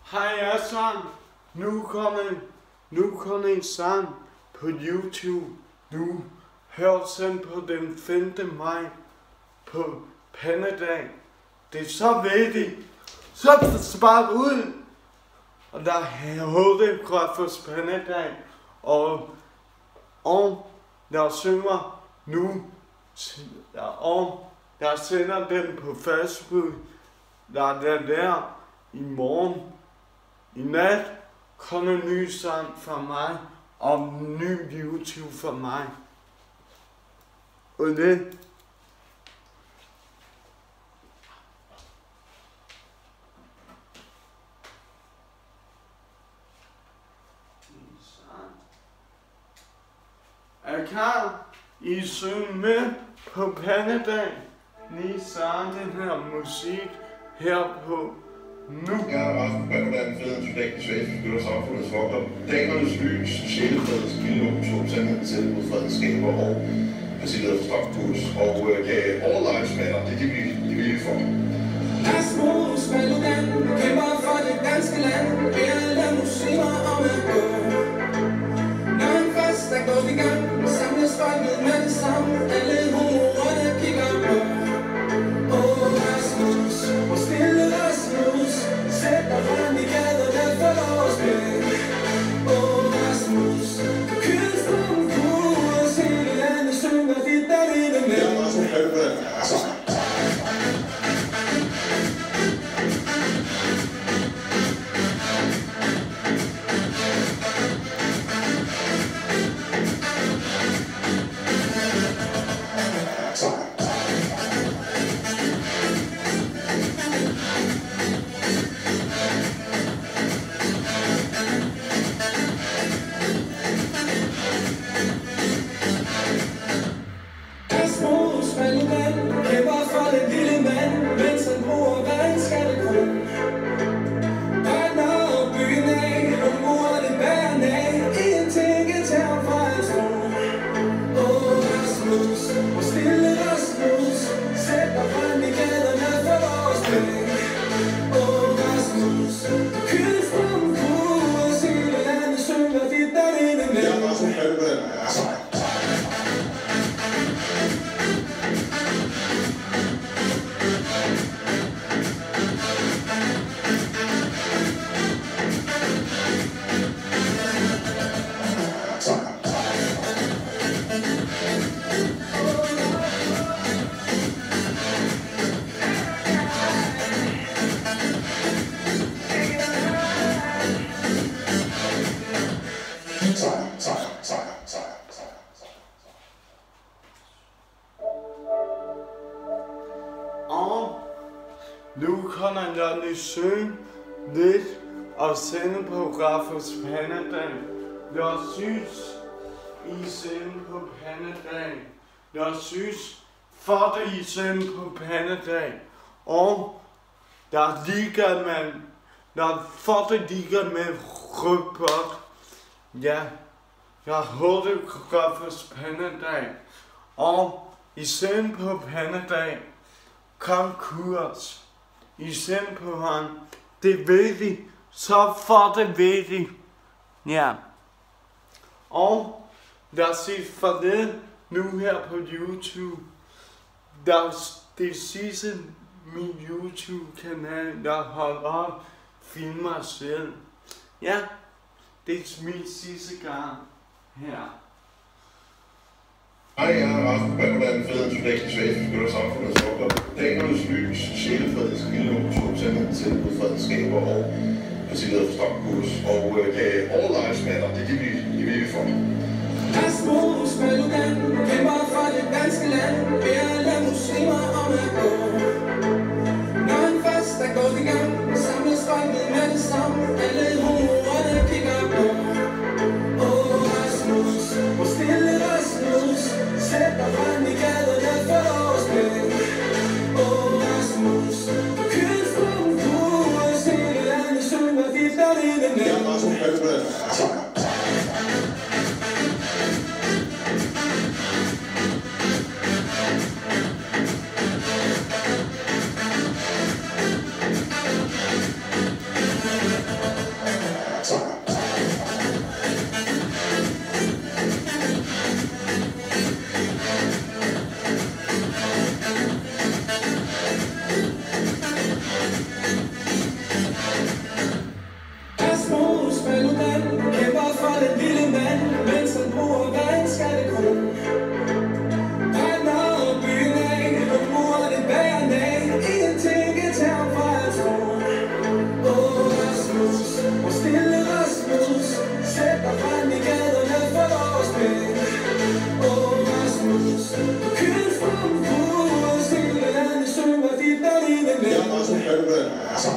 Hej alle sammen. Nu kommer en sang på YouTube. Nu høres den på den 5. maj på Pandadag. Det er så vigtigt. Så spart ud. Og der er hovedgrad for Pandadag. Og jeg synger nu. Og jeg sender den på Facebook. Der i morgen. I nat kommer en ny sang fra mig, og en ny YouTube fra mig. Og det er klar I synge med på Pandadag. Lige sang den her musik her på nu. Jeg er Rasmus Paludan, fredens soldat i Sverige, beskytter samfundets vogter. Damernes lys, sjælefredens gildehus, sandheden til mod fredens skaber og partiet for stopkurs. Og all lives matter, det er det vi for. Rasmus Paludan kæmper for det danske land. Alle muslimer om at gå. Når han først er gået i gang, samles folket med det samme. Alle homoerne kigger på. Rasmus, hvor stille Rasmus, sæt dig frem i gaderne for vores pæk. Rasmus, kystrum kurs, hele landet synger dit der lille med. Jeg er Rasmus Paludan. Nu kommer jeg synge lidt og sende på Rasmus Pandadag. Jeg synes, I sender på Pandadag. Jeg synes, for det I sender på Pandadag. Og der ligger man, der for det ligger med rygpot. Ja, jeg håber Rasmus Pandadag. Og I sender på Pandadag. Konkurs. I sender på ham. Det ved de. Så for det ved de. Ja. Og der siger for det nu her på YouTube. Det sidste min YouTube-kanal, der holder op filmer selv. Ja. Det er min sidste gang her. Hej, jeg er Rasmus Paludan, fredens soldat i Sverige, beskytter samfundets vogter. Damernes lys, sjælefredens gildehus, sandheden til mod fredens skaber og partiet for stopkurs. Og all lives matter, det er det vi for. Rasmus Paludan kæmper for det danske land. Alle muslimer om at gå. Når han først er gået i gang, samles folket med det samme. Alle homoerne kigger på. Rasmus, hvor stille Rasmus, sæt dig frem i gaderne for vores pæk. Rasmus, kystrum kurs, hele landet synger dit der lille med. Jeg er Rasmus Paludan. Paludan.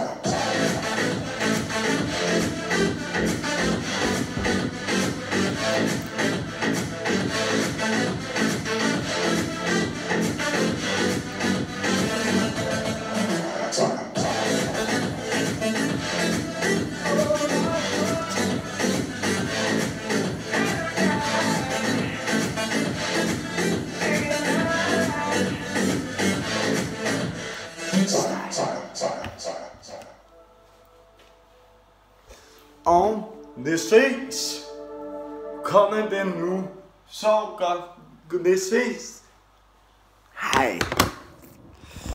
Og det ses. Kommer den nu. Så godt. Det ses. Hej.